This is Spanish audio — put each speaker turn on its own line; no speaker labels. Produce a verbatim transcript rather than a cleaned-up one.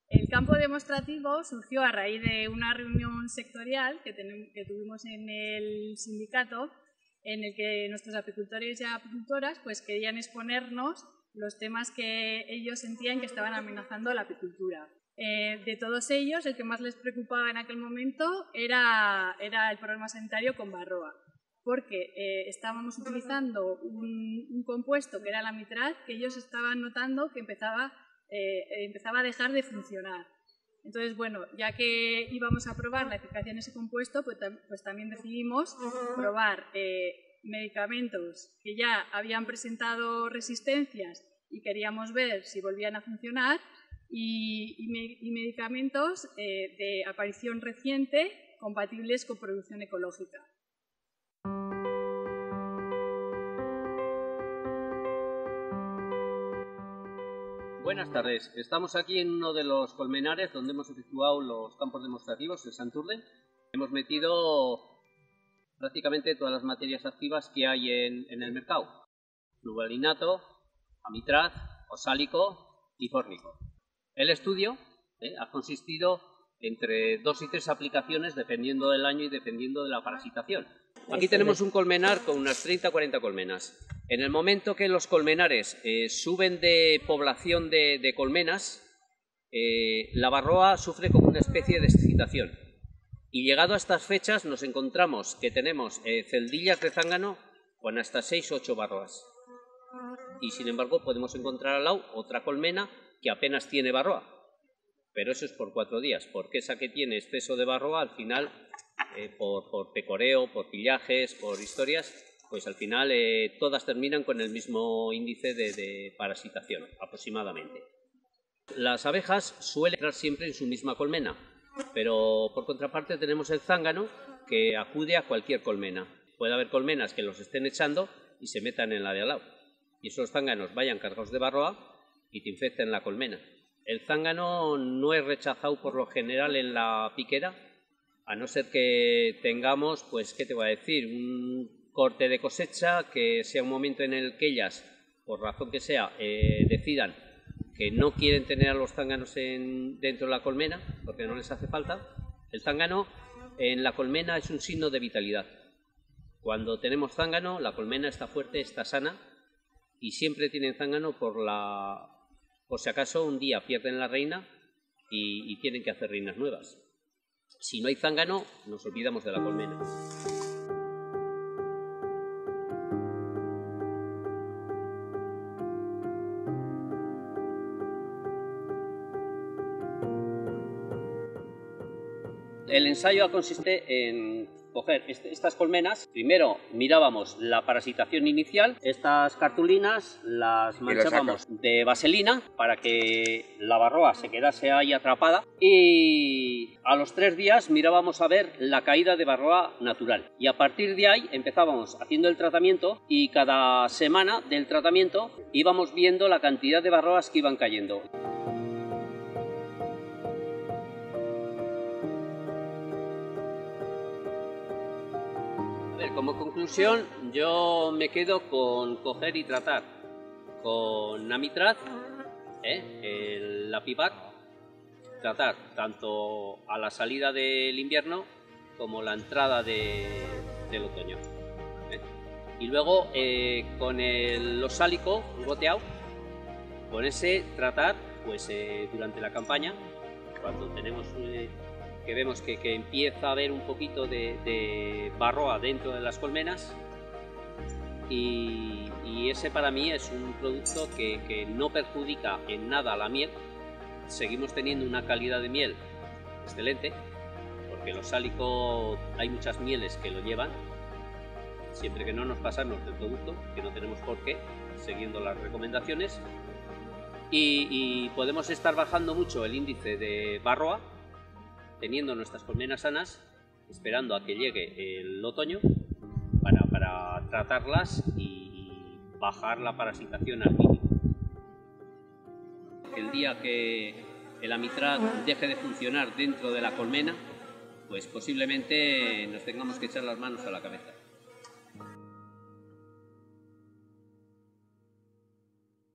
El campo demostrativo surgió a raíz de una reunión sectorial que, tenemos, que tuvimos en el sindicato, en el que nuestros apicultores y apicultoras pues, querían exponernos los temas que ellos sentían que estaban amenazando la apicultura. Eh, de todos ellos, el que más les preocupaba en aquel momento era, era el problema sanitario con varroa, porque eh, estábamos utilizando un, un compuesto que era la amitraz, que ellos estaban notando que empezaba, eh, empezaba a dejar de funcionar. Entonces, bueno, ya que íbamos a probar la eficacia en ese compuesto, pues, pues también decidimos probar eh, medicamentos que ya habían presentado resistencias y queríamos ver si volvían a funcionar, y, y, me, y medicamentos eh, de aparición reciente compatibles con producción ecológica.
Buenas tardes. Estamos aquí en uno de los colmenares donde hemos efectuado los campos demostrativos en Santurde. Hemos metido prácticamente todas las materias activas que hay en, en el mercado. Fluvalinato, amitraz, osálico y fórmico. El estudio eh, ha consistido entre dos y tres aplicaciones dependiendo del año y dependiendo de la parasitación. Aquí tenemos un colmenar con unas treinta a cuarenta colmenas. En el momento que los colmenares eh, suben de población de, de colmenas, eh, la varroa sufre como una especie de excitación. Y llegado a estas fechas nos encontramos que tenemos eh, celdillas de zángano con hasta seis u ocho varroas. Y sin embargo podemos encontrar al lado otra colmena que apenas tiene varroa. Pero eso es por cuatro días, porque esa que tiene exceso de varroa al final, eh, por, por pecoreo, por pillajes, por historias, pues al final eh, todas terminan con el mismo índice de, de parasitación, aproximadamente. Las abejas suelen entrar siempre en su misma colmena, pero por contraparte tenemos el zángano que acude a cualquier colmena. Puede haber colmenas que los estén echando y se metan en la de al lado, y esos zánganos vayan cargados de varroa y te infecten la colmena. El zángano no es rechazado por lo general en la piquera, a no ser que tengamos, pues, ¿qué te voy a decir? Un corte de cosecha, que sea un momento en el que ellas, por razón que sea, eh, decidan que no quieren tener a los zánganos en, dentro de la colmena, porque no les hace falta. El zángano en la colmena es un signo de vitalidad. Cuando tenemos zángano, la colmena está fuerte, está sana, y siempre tienen zángano por la... por si acaso un día pierden la reina y, y tienen que hacer reinas nuevas. Si no hay zángano, nos olvidamos de la colmena. El ensayo consiste en coger este, estas colmenas. Primero mirábamos la parasitación inicial. Estas cartulinas las manchábamos de vaselina para que la varroa se quedase ahí atrapada, y a los tres días mirábamos a ver la caída de varroa natural, y a partir de ahí empezábamos haciendo el tratamiento, y cada semana del tratamiento íbamos viendo la cantidad de varroas que iban cayendo. Como conclusión, yo me quedo con coger y tratar con amitraz, ¿eh? el Apivac, tratar tanto a la salida del invierno como la entrada de, del otoño. ¿eh? Y luego eh, con el osálico goteado, con ese tratar pues eh, durante la campaña, cuando tenemos eh, que vemos que, que empieza a haber un poquito de, de varroa dentro de las colmenas, y, y ese para mí es un producto que, que no perjudica en nada a la miel. Seguimos teniendo una calidad de miel excelente, porque el osálico hay muchas mieles que lo llevan, siempre que no nos pasamos del producto, que no tenemos por qué, siguiendo las recomendaciones, y, y podemos estar bajando mucho el índice de varroa, teniendo nuestras colmenas sanas, esperando a que llegue el otoño para, para tratarlas y bajar la parasitación al mínimo. El día que el amitraz deje de funcionar dentro de la colmena, pues posiblemente nos tengamos que echar las manos a la cabeza.